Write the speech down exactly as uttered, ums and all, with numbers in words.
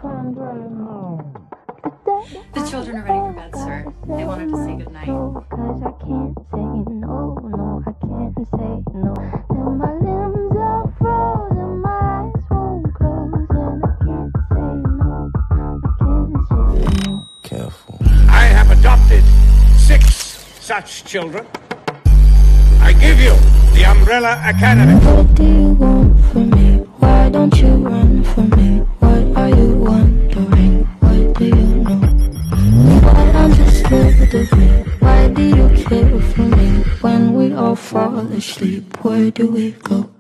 The children are ready for bed, sir. They wanted to say goodnight. Cause I can't say no, no, I can't say no. And my limbs are frozen, my eyes won't close, and I can't say no, I can't say no. Careful. I have adopted six such children. I give you the Umbrella Academy. What do you want from me? Why don't you run from me? What are you wondering? What do you know? Why I'm just scared of me? Why do you care for me? When we all fall asleep, where do we go?